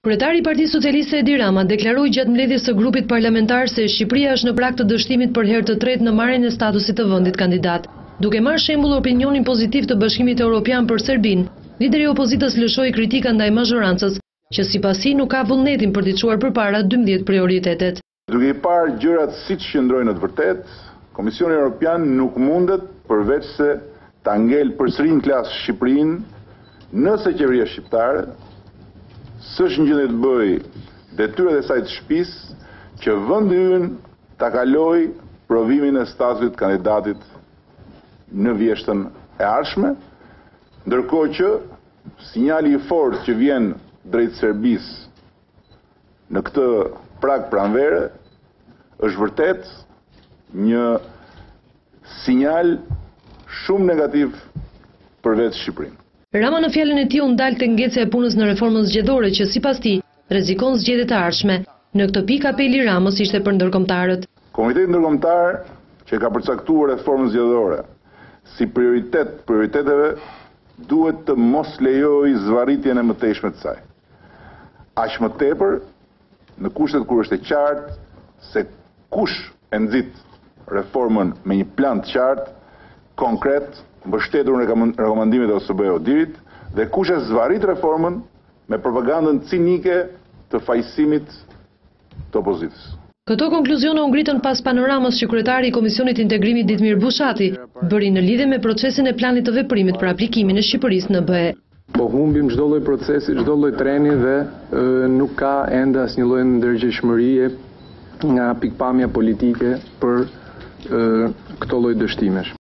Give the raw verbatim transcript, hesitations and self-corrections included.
Kryetari i Partisë Socialiste Edi Rama deklaroi gjatë mbledhjes së grupit parlamentar se Shqipëria është në prag të dështimit për herë të tretë në marrjen e statusit të vendit kandidat. Duke marrë shembull opinionin pozitiv të Bashkimit Evropian për Serbinë, lideri i opozitës lëshoi kritika ndaj mazhorancës, që sipas tij nuk ka vullnetin për t'i çuar përpara dymbëdhjetë prioritetet. Duke i parë gjërat siç qëndrojnë në të vërtetë, Komisioni Evropian nuk mundet përveç se ta ngel përsëri në klasë Shqipërinë, nëse qeveria shqiptare s'është në gjendje të bëjë detyrat e saj të shtëpisë që vendi ynë ta kalojë provimin e statusit kandidatit në vjeshtën e ardhshme, ndërkohë që sinjali i fortë që vjen drejt Serbisë në këtë prag pranvere është vërtet një sinjal shumë negativ për vetë Shqipërinë. Rama në fjalën e tij u ndal te ngecja e punës në reformën zgjedhore që sipas tij rrezikon zgjedhjet e ardhshme. Në këtë pikë apeli i Ramës ishte për ndërkombëtarët. Komiteti ndërkombëtar që ka përcaktuar reformën zgjedhore si prioritet prioriteteve duhet të mos lejojë zvarritjen e mëtejshme të saj. Aq më tepër në kushtet kur është e qartë se kush e nxit reformën me një plan të qartë, konkret, mbështetur në rekomandimet e O S B-Odirit dhe kush e zvarrit reformën me propagandën cinike të fajësimit të opozitës. Këto konkluzione u ngritën pas panoramës që kryetari i Komisionit Integrimit Ditmir Bushati bëri në lidhje me procesin e planit të veprimit për aplikimin e Shqipërisë në B E. Po humbim çdo lloj procesi, çdo lloj treni dhe e, nuk ka ende asnjë lloj ndërgjegjshmërie nga pikpamja politike për e, këto lloj dështimesh.